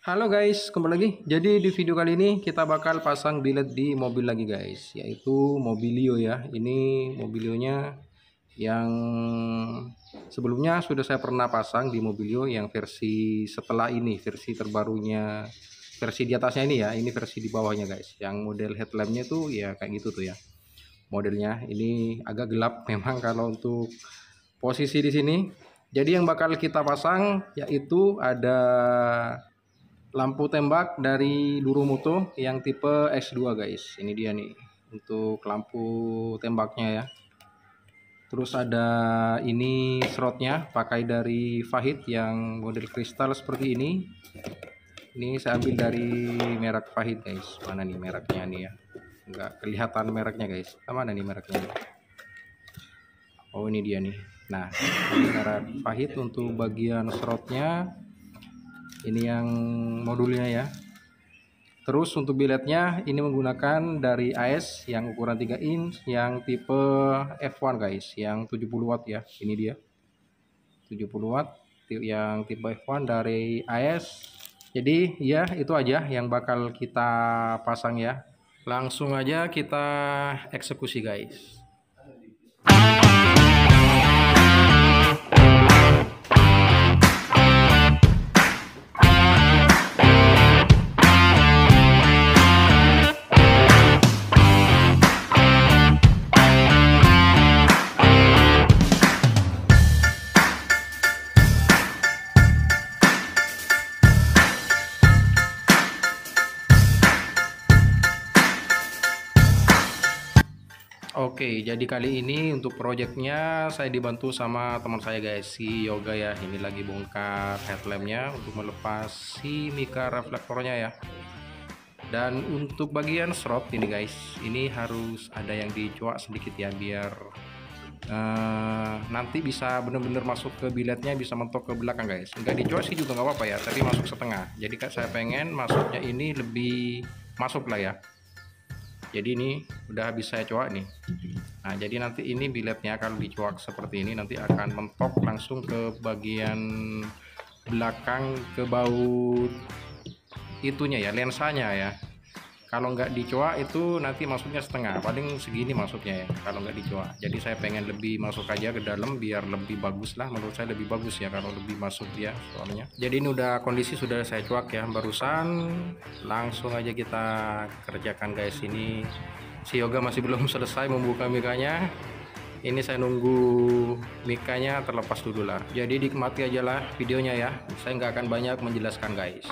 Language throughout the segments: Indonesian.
Halo guys, kembali lagi. Jadi di video kali ini kita bakal pasang bilet di mobil lagi guys, yaitu Mobilio ya. Ini Mobilionya yang sebelumnya sudah saya pernah pasang di Mobilio yang versi setelah ini, versi terbarunya, versi di atasnya ini ya. Ini versi di bawahnya guys. Yang model headlampnya tuh ya kayak gitu tuh ya. Modelnya ini agak gelap memang kalau untuk posisi di sini. Jadi yang bakal kita pasang yaitu ada lampu tembak dari Duromoto yang tipe X2 guys. Ini dia nih untuk lampu tembaknya ya. Terus ada ini slotnya pakai dari Fahid yang model kristal seperti ini. Ini saya ambil dari merek Fahid guys. Mana nih mereknya nih ya? Enggak kelihatan mereknya guys. Mana nih mereknya? Oh ini dia nih. Nah ini merek Fahid untuk bagian slotnya. Ini yang modulnya ya. Terus untuk biletnya ini menggunakan dari AS yang ukuran 3 inch yang tipe F1 guys, yang 70 watt ya. Ini dia. 70 watt yang tipe F1 dari AS. Jadi ya itu aja yang bakal kita pasang ya. Langsung aja kita eksekusi guys. Oke, jadi kali ini untuk projectnya saya dibantu sama teman saya guys, si Yoga ya. Ini lagi bongkar headlampnya untuk melepas si mika reflektornya ya. Dan untuk bagian strop ini guys, ini harus ada yang dicuak sedikit ya biar nanti bisa bener-bener masuk ke biletnya, bisa mentok ke belakang guys. Enggak dicuak sih juga nggak apa-apa ya, tapi masuk setengah. Jadi kan saya pengen masuknya ini lebih masuk lah ya. Jadi ini udah habis saya coak nih. Nah jadi nanti ini biletnya kalau dicuak seperti ini nanti akan mentok langsung ke bagian belakang, ke baut itunya ya, lensanya ya. Kalau nggak dicoak itu nanti masuknya setengah, paling segini masuknya ya kalau nggak dicoak. Jadi saya pengen lebih masuk aja ke dalam biar lebih bagus lah, menurut saya lebih bagus ya kalau lebih masuk dia soalnya. Jadi ini udah kondisi sudah saya cuak ya barusan, langsung aja kita kerjakan guys. Ini si Yoga masih belum selesai membuka mikanya. Ini saya nunggu mikanya terlepas dulu lah. Jadi nikmati aja lah videonya ya, saya nggak akan banyak menjelaskan guys.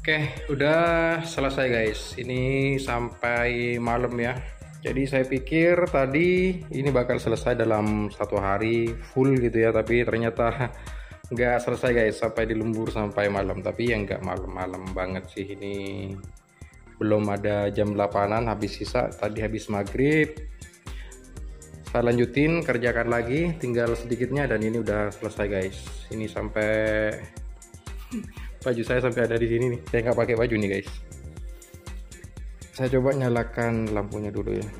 Oke, udah selesai guys. Ini sampai malam ya. Jadi saya pikir tadi ini bakal selesai dalam 1 hari full gitu ya, tapi ternyata nggak selesai guys, sampai di lembur sampai malam. Tapi ya nggak malam-malam banget sih, ini belum ada jam 8-an habis sisa, tadi habis maghrib. Saya lanjutin kerjakan lagi, tinggal sedikitnya, dan ini udah selesai guys. Ini sampai baju saya sampai ada di sini nih. Saya nggak pakai baju nih guys. Saya coba nyalakan lampunya dulu ya.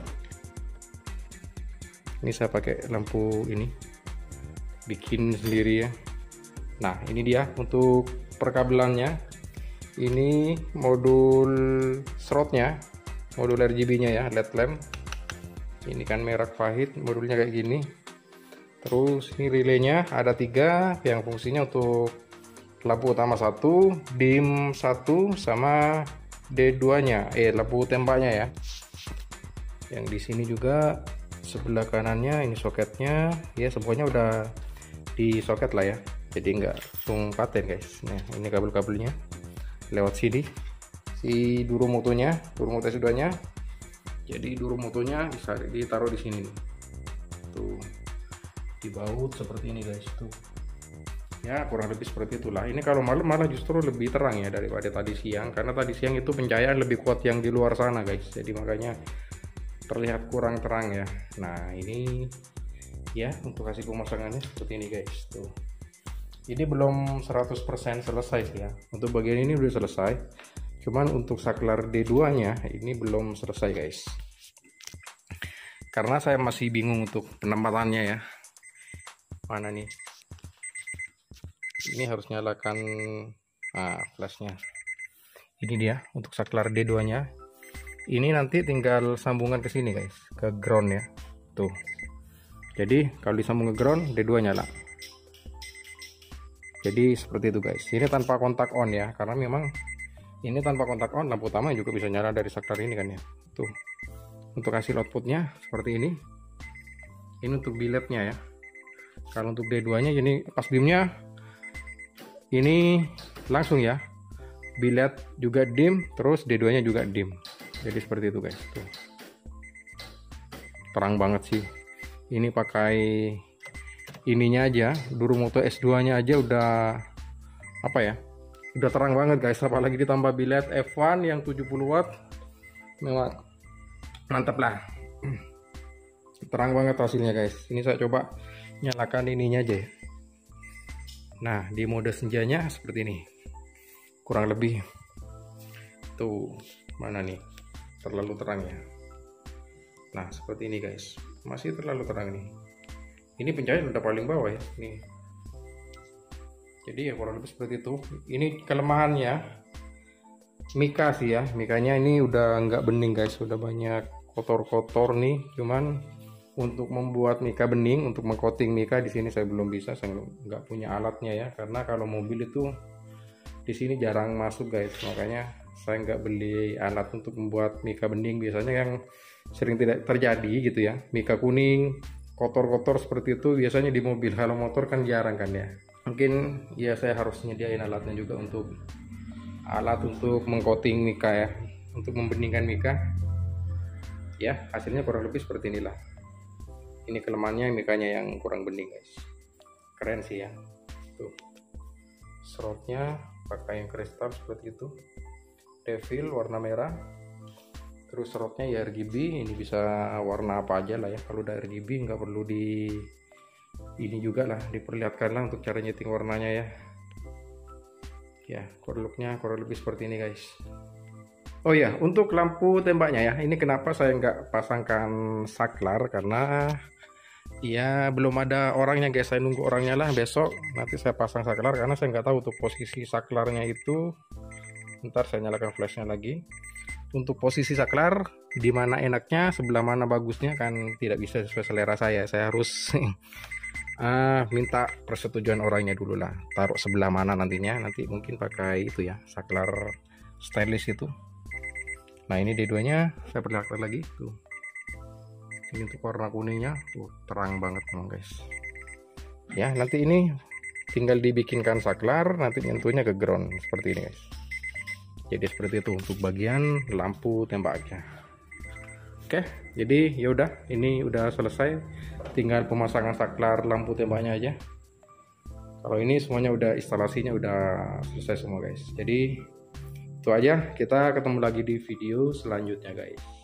Ini saya pakai lampu ini, bikin sendiri ya. Nah ini dia untuk perkabelannya. Ini modul slotnya, modul RGB nya ya, LED lamp. Ini kan merek Fahid, modulnya kayak gini. Terus ini relaynya ada 3 yang fungsinya untuk lampu utama 1, dim 1, sama D2 nya, lampu tembaknya ya. Yang di sini juga sebelah kanannya ini soketnya ya, semuanya udah di soket lah ya, jadi nggak langsung paten guys. Nah ini kabel-kabelnya lewat sini, si duru motonya, duru moto S2 nya. Jadi duru motonya bisa ditaruh di sini tuh, dibaut seperti ini guys tuh ya, kurang lebih seperti itulah. Ini kalau malam malah justru lebih terang ya daripada tadi siang, karena tadi siang itu pencahayaan lebih kuat yang di luar sana guys, jadi makanya terlihat kurang terang ya. Nah ini ya untuk hasil pemasangannya seperti ini guys tuh. Ini belum 100% selesai sih ya, untuk bagian ini udah selesai, cuman untuk saklar D2 nya ini belum selesai guys, karena saya masih bingung untuk penempatannya ya. Mana nih, ini harus nyalakan flashnya. Ini dia untuk saklar D2 nya. Ini nanti tinggal sambungan ke sini guys, ke ground ya tuh. Jadi kalau disambung ke ground, D2 nyala. Jadi seperti itu guys. Ini tanpa kontak on ya, karena memang ini tanpa kontak on, lampu utama juga bisa nyala dari saklar ini kan ya tuh. Untuk hasil outputnya seperti ini. Ini untuk biled-nya ya. Kalau untuk D2 nya ini pas dimnya ini langsung ya, biled juga dim, terus D2 nya juga dim. Jadi seperti itu guys tuh. Terang banget sih. Ini pakai ininya aja, Durumoto S2 nya aja udah apa ya, udah terang banget guys, apalagi ditambah biled F1 yang 70 watt, memang mantap lah. Terang banget hasilnya guys. Ini saya coba nyalakan ininya aja ya. Nah di mode senjanya seperti ini, kurang lebih tuh. Mana nih, terlalu terang ya. Nah seperti ini guys, masih terlalu terang nih. Ini pencahayaan udah paling bawah ya nih. Jadi ya kurang lebih seperti itu. Ini kelemahannya mika sih ya, mikanya ini udah nggak bening guys, udah banyak kotor-kotor nih. Cuman untuk membuat mika bening, untuk mengcoating mika di sini saya belum bisa, saya nggak punya alatnya ya, karena kalau mobil itu di sini jarang masuk guys, makanya saya nggak beli alat untuk membuat mika bening. Biasanya yang sering tidak terjadi gitu ya, mika kuning kotor-kotor seperti itu biasanya di mobil, kalau motor kan jarang kan ya. Mungkin ya saya harus nyediain alatnya juga, untuk alat untuk mengcoating mika ya, untuk membeningkan mika ya. Hasilnya kurang lebih seperti inilah. Ini kelemahannya mikanya yang kurang bening guys. Keren sih ya tuh. Slotnya pakai yang kristal seperti itu, devil warna merah. Terus slotnya ya RGB, ini bisa warna apa aja lah ya. Kalau udah RGB nggak perlu di ini juga lah, diperlihatkan lah untuk cara nyeting warnanya ya. Ya core looknya kurang lebih seperti ini guys. Oh ya, untuk lampu tembaknya ya, ini kenapa saya nggak pasangkan saklar, karena ya belum ada orangnya guys. Saya nunggu orangnya lah, besok nanti saya pasang saklar, karena saya nggak tahu untuk posisi saklarnya itu. Ntar saya nyalakan flashnya lagi. Untuk posisi saklar di mana enaknya, sebelah mana bagusnya kan tidak bisa sesuai selera saya. Saya harus minta persetujuan orangnya dulu lah, taruh sebelah mana nantinya. Nanti mungkin pakai itu ya, saklar stainless itu. Nah ini D2 nya saya perlihatkan lagi tuh. Ini untuk warna kuningnya tuh terang banget memang guys ya. Nanti ini tinggal dibikinkan saklar, nanti nyentuhnya ke ground seperti ini guys. Jadi seperti itu untuk bagian lampu tembaknya. Oke, jadi ya udah, ini udah selesai, tinggal pemasangan saklar lampu tembaknya aja. Kalau ini semuanya udah, instalasinya udah selesai semua guys. Jadi itu aja, kita ketemu lagi di video selanjutnya guys.